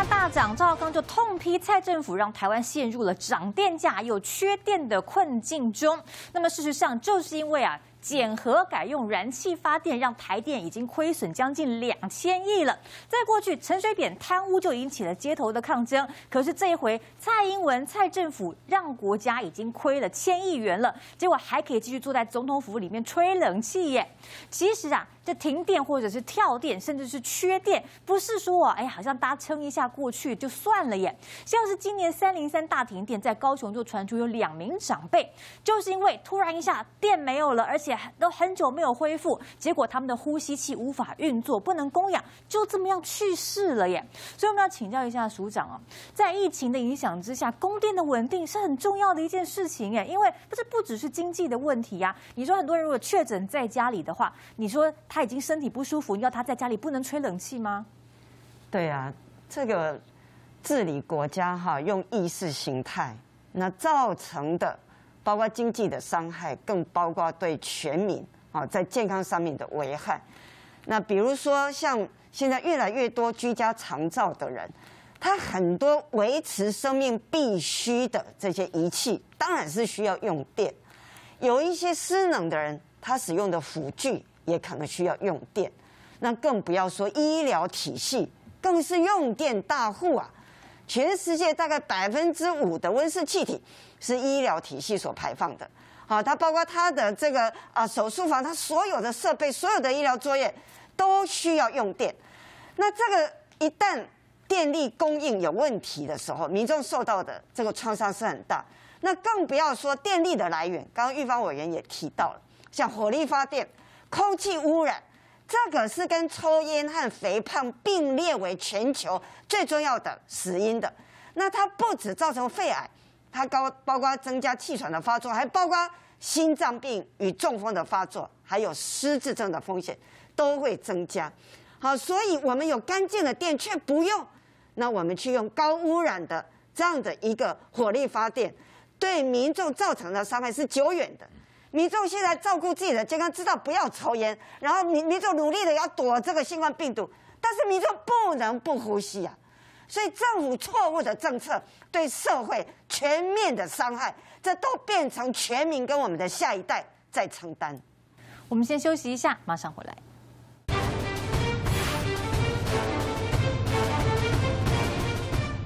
大涨，赵少康就痛批蔡政府让台湾陷入了涨电价又缺电的困境中。那么事实上，就是因为减核改用燃气发电，让台电已经亏损将近2000亿了。在过去，陈水扁贪污就引起了街头的抗争，可是这一回，蔡英文、蔡政府让国家已经亏了1000亿元了，结果还可以继续坐在总统府里面吹冷气耶。其实这停电或者是跳电，甚至是缺电，不是说好像大家撑一下过去就算了耶。像是今年303大停电，在高雄就传出有2名长辈，就是因为突然一下电没有了，而且都很久没有恢复，结果他们的呼吸器无法运作，不能供氧，就这么样去世了耶。所以我们要请教一下署长在疫情的影响之下，供电的稳定是很重要的一件事情耶，因为不只是经济的问题呀。你说很多人如果确诊在家里的话，你说他已经身体不舒服，你要他在家里不能吹冷气吗？ 对啊，这个治理国家用意识形态，那造成的包括经济的伤害，更包括对全民在健康上面的危害。那比如说像现在越来越多居家长照的人，他很多维持生命必须的这些仪器，当然是需要用电。有一些失能的人，他使用的辅具也可能需要用电。那更不要说医疗体系，更是用电大户啊！全世界大概5%的温室气体是医疗体系所排放的。它包括它的这个手术房，它所有的设备、所有的医疗作业都需要用电。那这个一旦电力供应有问题的时候，民众受到的这个创伤是很大。那更不要说电力的来源，刚刚玉芳委员也提到了，像火力发电、空气污染。这个是跟抽烟和肥胖并列为全球最重要的死因的。那它不只造成肺癌，它包括增加气喘的发作，还包括心脏病与中风的发作，还有失智症的风险都会增加。好，所以我们有干净的电却不用，那我们去用高污染的这样的一个火力发电，对民众造成的伤害是久远的。民众现在照顾自己的健康，知道不要抽烟，然后民众努力的要躲这个新冠病毒，但是民众不能不呼吸啊！所以政府错误的政策对社会全面的伤害，这都变成全民跟我们的下一代在承担。 我们先休息一下，马上回来。